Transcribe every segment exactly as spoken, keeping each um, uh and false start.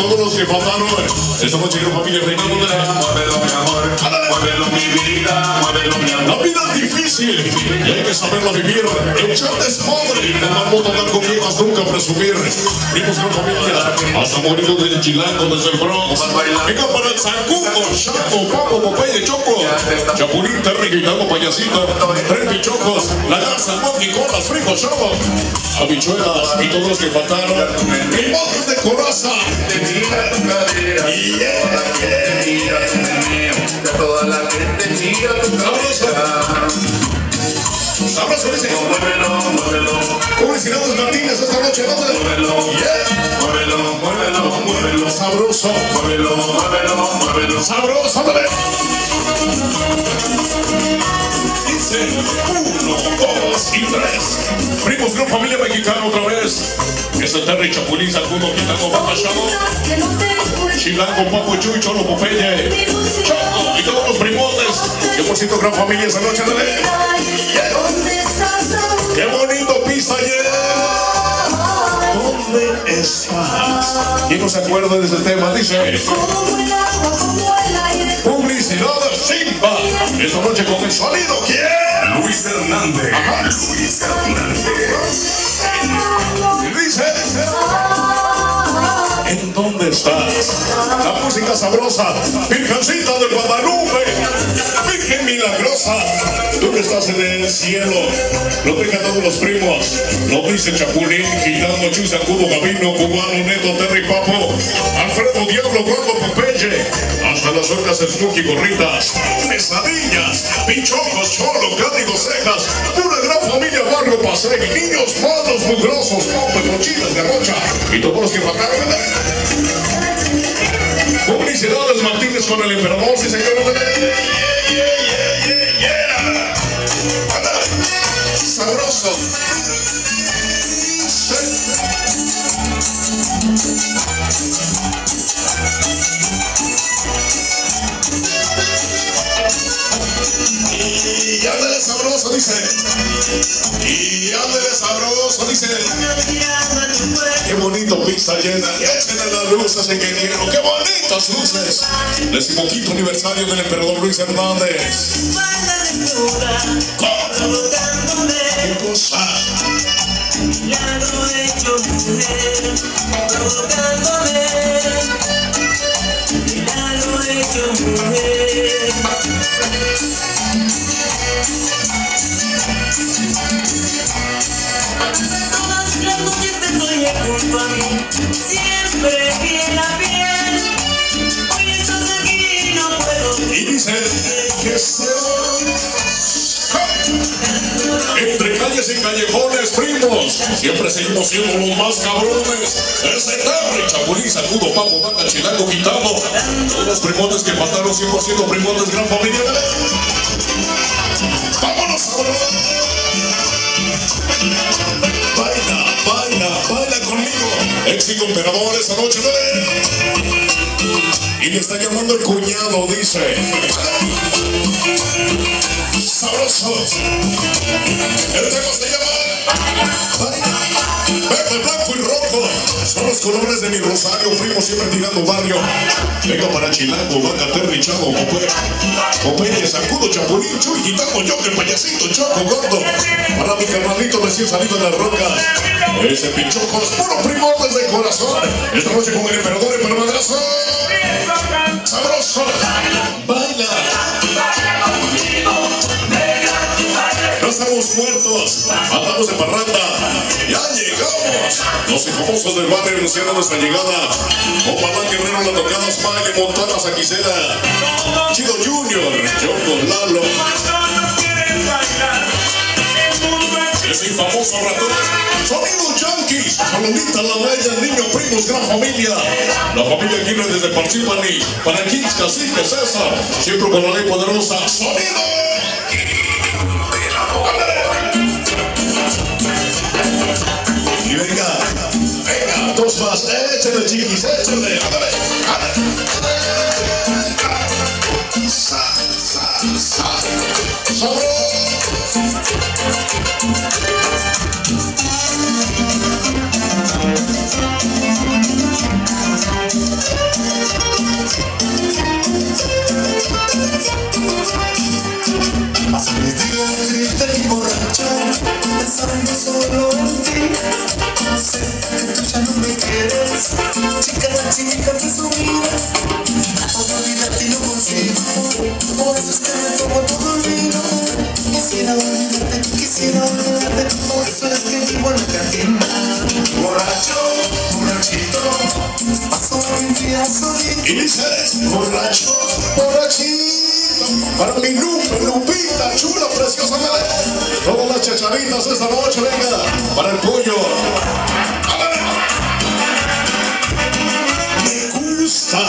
todos los que faltaron. Esta noche en familia reinando de Muévelo, mi amor, muévelo, mi vida, muévelo, mi amor. la vida es difícil y hay que saberla vivir. Echar desmadre, tomar moto, andar con viejas, nunca presumir. Vimos con familia hasta morir del Chilango, desde el Bronx. Venga para el Zancudo, Chaco, Papo, Popeye, Choco, Chapulín, Terry, Gritando, Payasito, Tres Pichocos, La Garza, Monkey, Colas, Frijo, Chavo, habichuelas y todos los que faltaron. Primotes de coraza. Te mira tu cadera, toda la gente mira tu meneo, toda la gente mira tu cabeza. Sabroso, dice. Muévelo, muévelo, Publicidades Martínez esta noche, ¿dónde? muévelo, Yeah. muévelo, muévelo, muévelo, Sabroso, muévelo, muévelo, muévelo. sabroso, ándale. Dice uno, dos y tres. Primos, gran familia mexicana otra vez. Es el Terry, Chapulín, Zancudo, Quitando, Baja, Chavo, Chilango, Papo, Chuy, Cholo, Popeye, Choco y todos los primotes. Que por cierto, gran familia esa noche, ándale. ¡Qué bonito pista ayer! ¿Dónde estás? ¿Quién no se acuerda de ese tema? Dice publicidades Simba. Esta noche con el sonido, ¿quién? Luis Hernández. Ajá. Luis Hernández. Dice ¿en dónde estás? La música sabrosa, Virgencita de Guadalupe, Virgen milagrosa, tú que estás en el cielo, lo dejan todos los primos, lo dice Chapulín, Gitano, Chuy, Zancudo, Gabino, Cubano, Neto, Terry, Papo, Alfredo, Diablo, Gordo, Popeye, hasta las orcas, Snooki, Gorritas, Pesadillas, Pichocos, Cholo, Cádido, Cejas, una gran familia, Barrio Paseg, niños malos, mugrosos, popes, mochilas, garrocha, y todos los que faltaron. Publicidades Martínez con el emperador, sí señor. Yeah, yeah, yeah, yeah, yeah. Sabroso. Y ándale sabroso, dice. Y ándale sabroso, dice. Qué bonito pizza llena. Échenle las luces, ingeniero. Qué bonitas luces. Decimoquinto aniversario del emperador Luis Hernández. ¿Qué cosa? Milagro hecho mujer, provocándome. Milagro hecho mujer. Todas las noches te soñé junto a mí, siempre piel a piel. Hoy estás aquí y no puedo. Y dice que se entre calles y callejones, primos, siempre seguimos siendo los más cabrones. Ese Terry, Chapulín, Zancudo, Papo, Vaca, Chilango, Gitano, todos los primotes que faltaron cien por ciento primotes, gran familia. ¡Vámonos ahora! Baila, baila, baila conmigo. Éxito emperador esta noche, dale. Y le está llamando el cuñado, dice. Sabroso. El tema se llama verde, blanco y rojo. Son los colores de mi rosario, primo siempre tirando barrio. Venga para Chilango, Vaca, Terry, Chavo, Popeye, Popeye, Zancudo, Chapulín, Chuy, Gitano, yo, el Payasito, Choco, Gordo. Para mi carnalito recién salido de las rocas. Ese Pichocos, puro primotes de corazón. Esta noche con el emperador, el madrazo. Sabroso. Baila. No estamos muertos, andamos de parranda, ya llegamos. Los famosos del barrio anunciaron nuestra llegada. Ojalá Guerrero, La Tocada, Smiley, Montana, Saquicera, Chido Junior, Yoko, Lalo. Ese famoso ratón, Sonido Yankees, Saludita, La Bella, el niño, primos, gran familia. La familia Aguirre desde Parchípani, para Kings, Cacique, César, siempre con la ley poderosa. Sonido. Y venga, venga, dos más, échale chiquis, échale, ándale, ándale. Sa, sa, sa, sabroso. Y dice, borracho, borrachito, para mi Lupe, Lupita, chula, preciosa, todas las chacharitas esta noche, venga, para el pollo. Me gusta.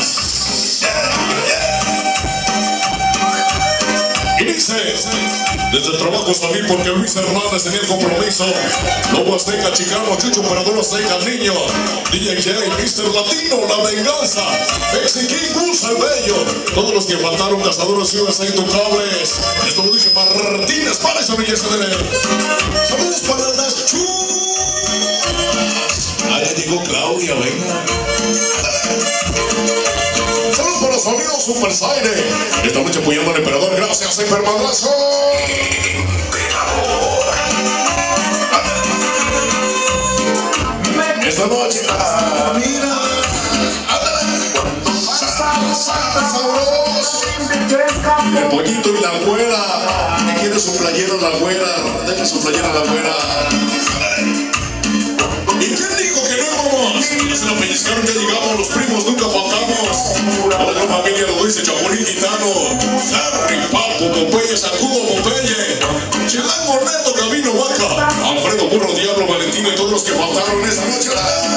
Y dice, desde el trabajo salí porque Luis Hernández tenía el compromiso. Lobo Azteca, Chicano, Chucho, Operador Azteca, Niño, D J J, mister Latino, La Venganza, Mexiquín, Gus, el Bello, todos los que faltaron, Cazadores U S A Intocables. Esto lo dice Martínez, para esa belleza de él. Saludos para las chulas. Ah, ya llegó Claudia, venga. Saludos para los amigos Super Saire. Esta noche apoyando al emperador. Gracias, Empermadrazo. Esta noche, ah, mira. Sabroso. El pollito y la güera. Que quiere su playera la güera. Deja su playera la güera. ¿Y quién dijo que no íbamos? Ya se la pellizcaron, ya llegamos, los primos nunca faltamos. Otra familia lo dice Chapulín Gitano, Harry, Papo, Popeye, Sacudo, Popeye, Chilango, Neto, Camino, Vaca, Alfredo, Burro, Diablo, Valentín y todos los que faltaron esta noche.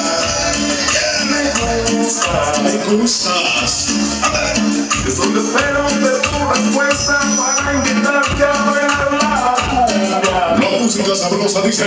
Me gustas. Es donde espero de tu respuesta para invitarte a bailar la cumbia. La música sabrosa dice.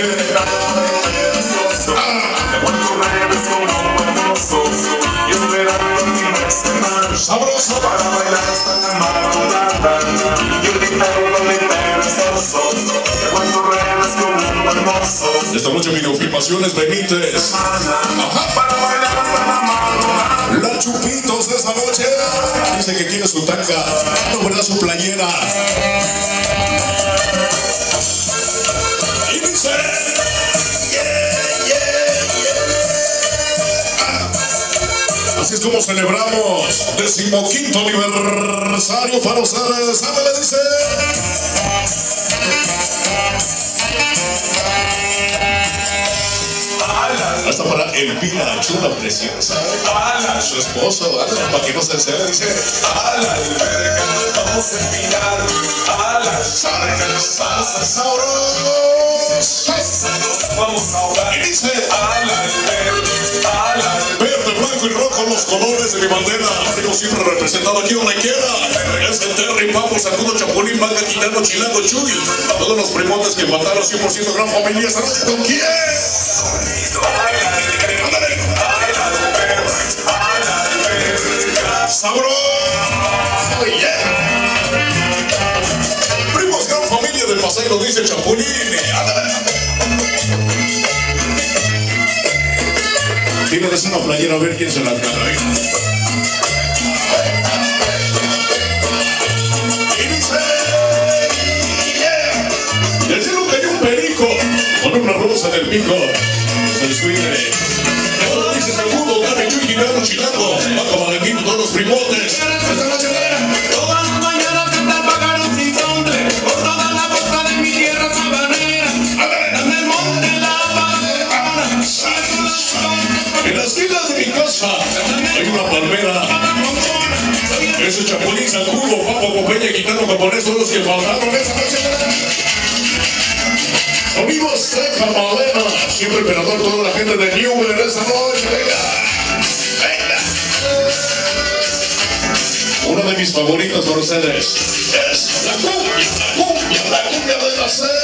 Sabroso para bailar hasta la madrugada y gritar donde perezosos que cuando redes como un hermoso. Esta noche videofilmaciones Benítez. Ajá. Para bailar hasta la madrugada. La Chupitos de esta noche dice que quiere su tanga, no verdad su playera. Y dice así es como celebramos decimoquinto aniversario para ustedes. Ándale, dice. Hasta para Elvira, chula preciosa. Su esposo, ándale, para que no se encele, dice. A la alberca vamos a inspirar. A la charca nos vamos a sabrosos. Vamos a ahogar. Y dice. A la alberca, a la alberca. Verde, blanco y rojo, los colores de mi bandera. Sigo siempre representado aquí donde quiera. Es el Terry, Papo, Sacudo, Chapulín, Vaca, Quitano, Chilango, Chuy. Todos los primotes que faltaron, cien por ciento gran familia. ¿Esta noche con quién? Ándale. Sabroso. Yeah. Primos, gran familia del paseo, lo dice Chapulín. Ándale. Tienes una playera a ver quién se la agarra, ¿eh? Y dice, yeah. Del cielo cayó un perico con una rosa en el pico. Se descuide. Todo dice Sacudo, Gary, Chuy, Gitano, Chilango, Vaca, Valentín, todos los primotes. Esta noche todas las mañanas que te apagaron sin sombre por toda la costa de mi tierra sabanera. En el monte la Habana. en las filas de mi casa hay una palmera. Ese Chapulín, Sacudo, Papo, Popeye, Quitano, Japonés, todos los que faltaron esta noche. Amigos Ceja, Malena, siempre emperador, toda la gente de Newber esta noche, venga, venga. Una de mis favoritas para ustedes es la cumbia, la cumbia, la cumbia de la selva.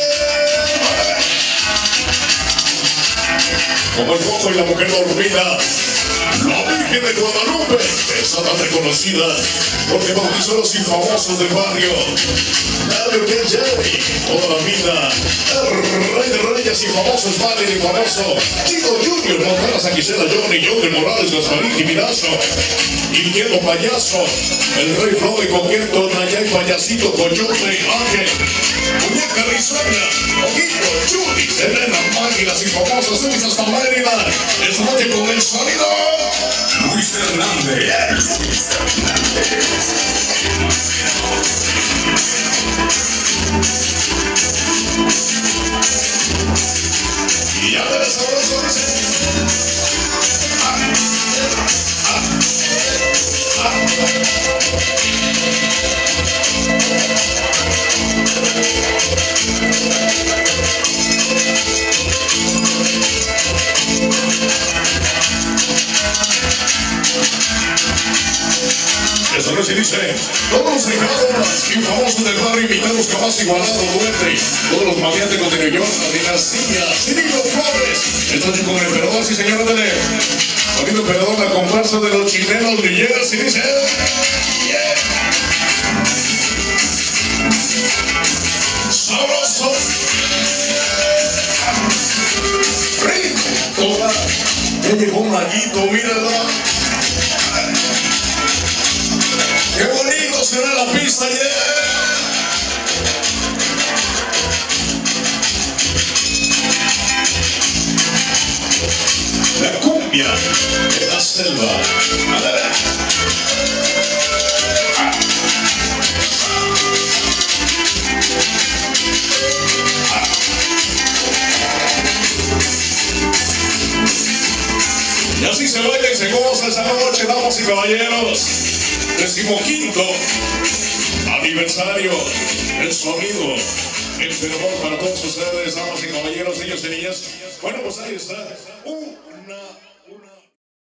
Como el cojo y la mujer dormida, la Virgen de Guadalupe es tan reconocida porque bautizó a los infamosos del barrio. W K J, toda la vida, el rey de reyes y famosos, Valen y famoso, Chico Junior, Montana, Saquicela, Johnny, Joker, Morales, Gasparín, Timidazo, Inquieto Payaso, el Rey Floyd, Coqueto, Nayay, Payasito, Coyote, Ángel, Muñeca Risueña, Oquito, Chuli, Elena, Máquinas y famosas, Luis hasta Mérida, esta noche con el sonido Luis Hernández. Luis Hernández. Y ya ves, sabroso, dice. caballeros, y dice: todos los regalos y famosos del barrio invitados jamás igualado, duende, todos los maniáticos de New York, la dinastía, Cirilo Flores. Esta noche con el emperador, sí señor, ándale. Sonido emperador, la comparsa de los chilenos Villegas, y dice: yeah. Sabroso. Rico. Ya llegó Maguito, mírala. Qué bonito será la pista, yeah. La cumbia de la selva. Ah. Ah. Y así se baila y se goza esa noche, damas y caballeros. Decimoquinto aniversario del sonido emperador para todos ustedes, damas y caballeros, niños y niñas. Bueno, pues ahí está una